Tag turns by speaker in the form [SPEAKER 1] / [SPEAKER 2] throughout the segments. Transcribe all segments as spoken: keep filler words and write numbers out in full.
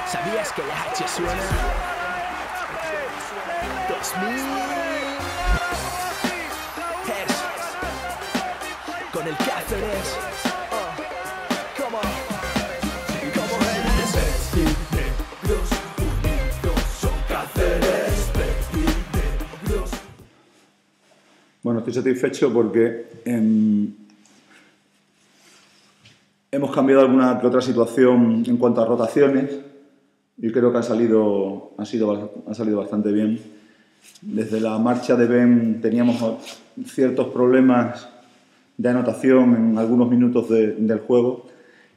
[SPEAKER 1] ¿Sabías que la H suena? dos mil Hertz con el Cáceres. Oh, come on. Como Hertz. Negros unidos son Cáceres. Negros.
[SPEAKER 2] Bueno, estoy satisfecho porque eh, hemos cambiado alguna que otra situación en cuanto a rotaciones. Y creo que ha salido, ha, sido, ha salido bastante bien. Desde la marcha de Ben teníamos ciertos problemas de anotación en algunos minutos de, del juego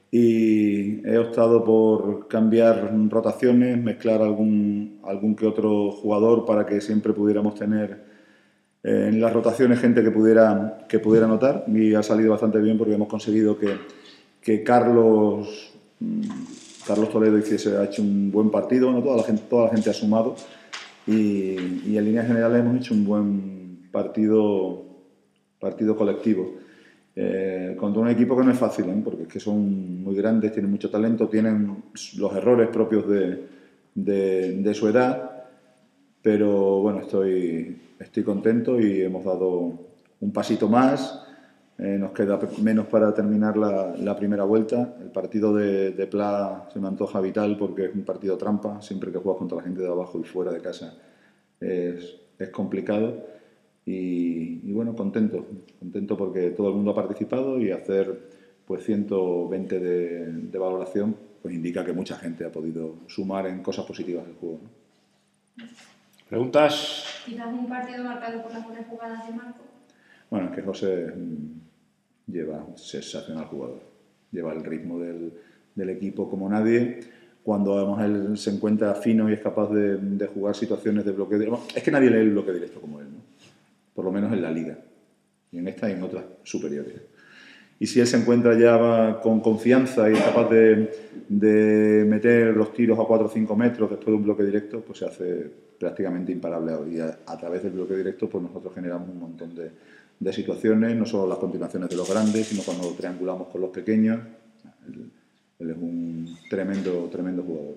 [SPEAKER 2] y he optado por cambiar rotaciones, mezclar algún, algún que otro jugador para que siempre pudiéramos tener eh, en las rotaciones gente que pudiera, que pudiera anotar, y ha salido bastante bien porque hemos conseguido que, que Carlos... Carlos Toledo hiciese, ha hecho un buen partido, ¿no? toda, la gente, toda la gente ha sumado y, y en líneas generales hemos hecho un buen partido, partido colectivo. Eh, contra un equipo que no es fácil, ¿eh? porque es que son muy grandes, tienen mucho talento, tienen los errores propios de, de, de su edad, pero bueno, estoy, estoy contento y hemos dado un pasito más. Eh, nos queda menos para terminar la, la primera vuelta. El partido de, de Pla se me antoja vital porque es un partido trampa. Siempre que juegas contra la gente de abajo y fuera de casa es, es complicado. Y, y bueno, contento. Contento porque todo el mundo ha participado y hacer pues ciento veinte de, de valoración pues indica que mucha gente ha podido sumar en cosas positivas del juego, ¿no?
[SPEAKER 3] ¿Preguntas?
[SPEAKER 4] Quizás un partido marcado por las buenas jugadas de Marco.
[SPEAKER 2] Bueno, es que José lleva sensacional jugador, lleva el ritmo del, del equipo como nadie. Cuando además él se encuentra fino y es capaz de, de jugar situaciones de bloque directo, es que nadie lee el bloque directo como él, ¿no? Por lo menos en la liga, y en esta y en otras superiores. Y si él se encuentra ya con confianza y es capaz de, de meter los tiros a cuatro o cinco metros después de un bloque directo, pues se hace prácticamente imparable. Y a, a través del bloque directo pues nosotros generamos un montón de, de situaciones, no solo las continuaciones de los grandes, sino cuando triangulamos con los pequeños. Él, él es un tremendo, tremendo jugador.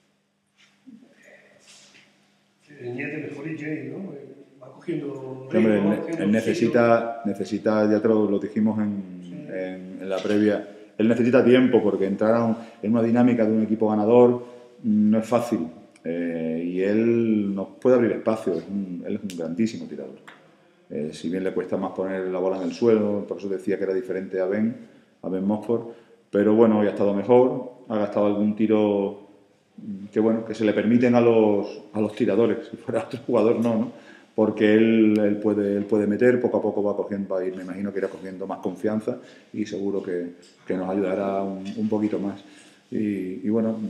[SPEAKER 5] El Niete mejor y Jay, ¿no? Va cogiendo...
[SPEAKER 2] Sí, hombre, él, él necesita, necesita, ya te lo, lo dijimos en, sí. en, en la previa, él necesita tiempo porque entrar en una dinámica de un equipo ganador no es fácil. Eh, y él nos puede abrir espacio, es un, él es un grandísimo tirador. Eh, si bien le cuesta más poner la bola en el suelo, por eso decía que era diferente a Ben, a Ben Mossford, pero bueno, hoy ha estado mejor, ha gastado algún tiro que bueno, que se le permiten a los, a los tiradores, si fuera otro jugador no, ¿no? Porque él, él, puede, él puede meter, poco a poco va cogiendo, va a ir, me imagino que irá cogiendo más confianza y seguro que, que nos ayudará un, un poquito más. Y, y bueno,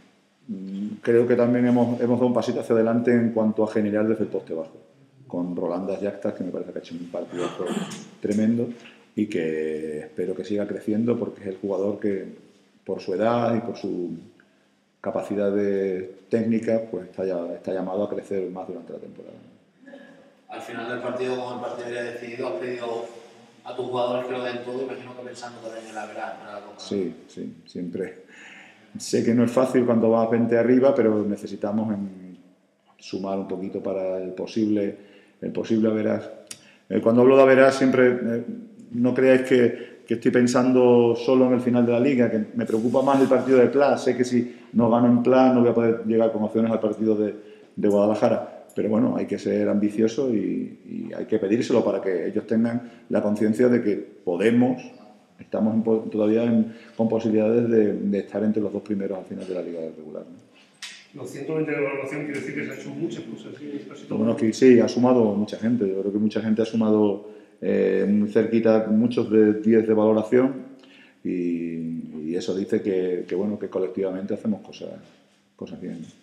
[SPEAKER 2] creo que también hemos, hemos dado un pasito hacia adelante en cuanto a generar desde el poste bajo, con Rolandas Yactas, que me parece que ha hecho un partido tremendo y que espero que siga creciendo porque es el jugador que, por su edad y por su capacidad de técnica, pues está, ya, está llamado a crecer más durante la temporada.
[SPEAKER 6] Al final del partido, como el partido había decidido, has pedido a tus jugadores que lo den todo, imagino que pensando también en la verdad, en la Copa.
[SPEAKER 2] Sí, sí, siempre. Sé que no es fácil cuando vas veinte arriba, pero necesitamos en sumar un poquito para el posible, el posible averas. Eh, cuando hablo de averas, siempre eh, no creáis que, que estoy pensando solo en el final de la liga, que me preocupa más el partido de Pla. Sé que si no gano en Pla no voy a poder llegar con opciones al partido de, de Guadalajara. Pero bueno, hay que ser ambicioso y, y hay que pedírselo para que ellos tengan la conciencia de que podemos, estamos en, todavía en, con posibilidades de, de estar entre los dos primeros al final de la liga regular, ¿no?
[SPEAKER 5] Los ciento veinte de evaluación quiere decir que se ha hecho muchas cosas. ¿Sí? Casi todo.
[SPEAKER 2] Bueno, que sí, ha sumado mucha gente. Yo creo que mucha gente ha sumado eh, muy cerquita, muchos de diez de valoración y, y eso dice que, que, bueno, que colectivamente hacemos cosas, cosas bien, ¿no?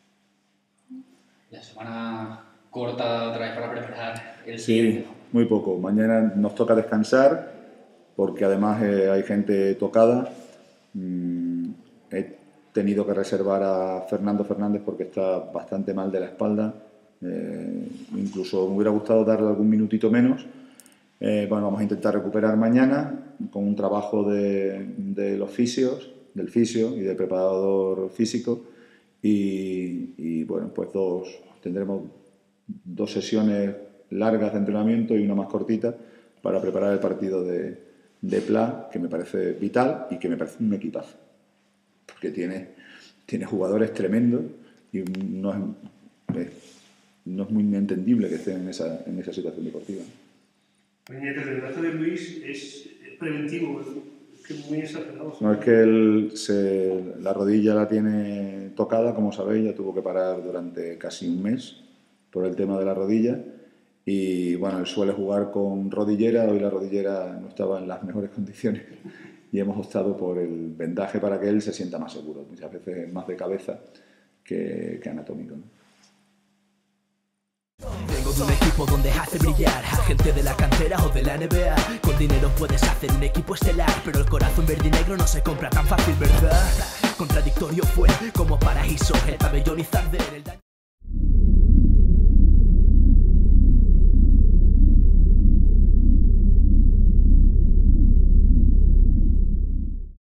[SPEAKER 7] La semana corta otra vez para preparar el
[SPEAKER 2] Sí,
[SPEAKER 7] siguiente.
[SPEAKER 2] muy poco. Mañana nos toca descansar porque además eh, hay gente tocada. Mm, he tenido que reservar a Fernando Fernández porque está bastante mal de la espalda. Eh, incluso me hubiera gustado darle algún minutito menos. Eh, bueno, vamos a intentar recuperar mañana con un trabajo de, de los fisios, del fisio y del preparador físico. y, y bueno, pues dos, tendremos dos sesiones largas de entrenamiento y una más cortita para preparar el partido de, de Pla, que me parece vital y que me parece un equipazo, porque tiene, tiene jugadores tremendos y no es, es, no es muy entendible que estén en esa, en esa situación deportiva.
[SPEAKER 5] Oye, el brazo de Luis es preventivo, es que es muy exagerado.
[SPEAKER 2] No, es que él se, la rodilla la tiene tocada, como sabéis, ya tuvo que parar durante casi un mes por el tema de la rodilla. Y bueno, él suele jugar con rodillera, hoy la rodillera no estaba en las mejores condiciones y hemos optado por el vendaje para que él se sienta más seguro, muchas veces más de cabeza que, que anatómico, ¿no?
[SPEAKER 1] Vengo de un equipo donde hace brillar a gente de la cantera o de la N B A. Con dinero puedes hacer un equipo estelar, pero el corazón verde y negro no se compra tan fácil, ¿verdad? Contradictorio fue como paraíso, el pabellón y Zarder, el daño...